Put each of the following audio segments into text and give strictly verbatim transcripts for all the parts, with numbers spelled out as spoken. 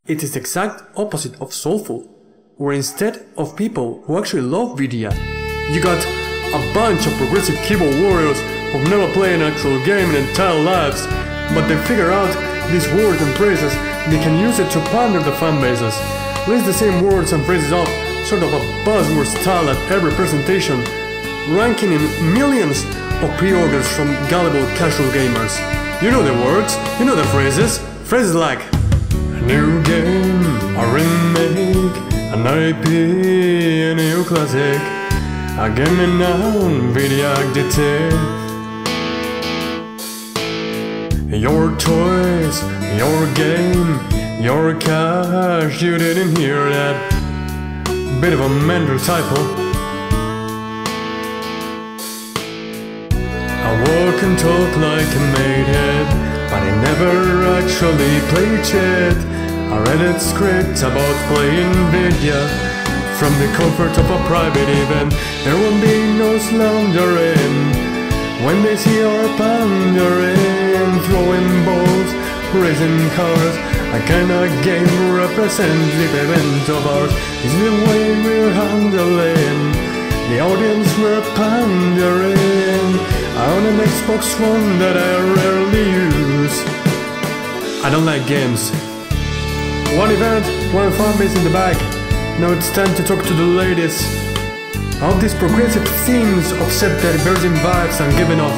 It is the exact opposite of soulful, where instead of people who actually love Vidya, you got a bunch of progressive keyboard warriors who've never played an actual game in entire lives, but they figure out these words and phrases and they can use it to pander the fan bases. List the same words and phrases off, sort of a buzzword style at every presentation, ranking in millions of pre-orders from gullible casual gamers. You know the words, you know the phrases, phrases like a new game, a remake, an I P, a new classic, a gaming noun, video additive. Your toys, your game, your cash, you didn't hear that. Bit of a mental typo. I walk and talk like a matehead, but I never actually played it. I read its script about playing Vidya from the comfort of a private event. There won't be no slandering when they see our pandering, throwing balls, raising cars. A kind of game representative event of ours is the way we're handling the audience we're pandering. I own an Xbox One that I rarely use. I don't like games. One event, one fanbase in the bag. Now it's time to talk to the ladies. All these progressive themes offset the diverging vibes I'm giving off.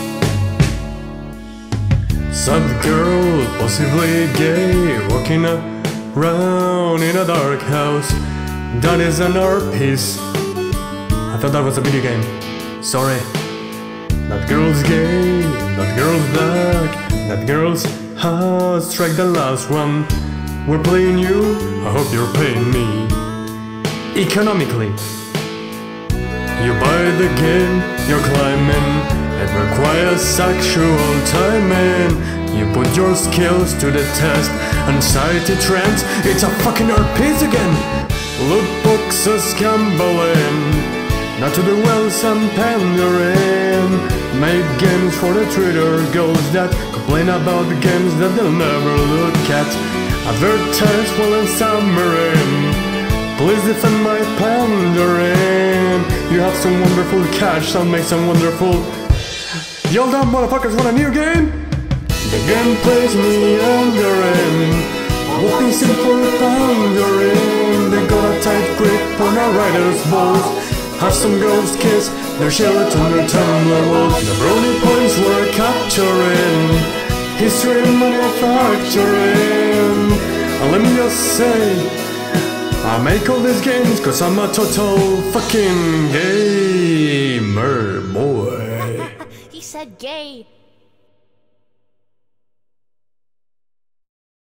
Sad girl, possibly gay, walking around in a dark house. That is an art piece. I thought that was a video game. Sorry. That girl's gay, that girl's black, that girl's hot, strike the last one. We're playing you, I hope you're paying me. Economically, you buy the game, you're climbing, it requires sexual timing. You put your skills to the test, anxiety trends, it's a fucking art piece again. Loot boxes gambling, not to the wells and pandering. Make games for the Twitter girls that complain about the games that they'll never look at. Advertise while I'm summering, please defend my pandering. You have some wonderful cash, I'll make some wonderful. Y'all dumb motherfuckers want a new game? The game plays me undering, walking simple pandering. They got a tight grip on our writer's balls. Have some girls kiss their shillets on their Tumblr walls. The brownie points we're capturing, history manufacturing. And let me just say, I make all these games cause I'm a total fucking gamer boy. He said gay.